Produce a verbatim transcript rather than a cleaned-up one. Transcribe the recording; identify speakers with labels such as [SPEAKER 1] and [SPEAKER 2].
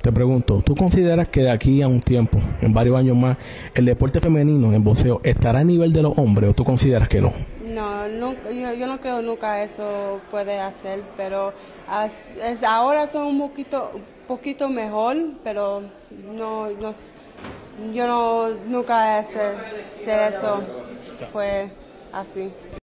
[SPEAKER 1] Te pregunto, ¿tú consideras que de aquí a un tiempo, en varios años más, el deporte femenino en boxeo estará a nivel de los hombres o tú consideras que no?
[SPEAKER 2] No, nunca, yo, yo no creo nunca eso puede hacer, pero as, es, ahora son un poquito, poquito mejor, pero no, no yo no nunca hacer, hacer eso fue así.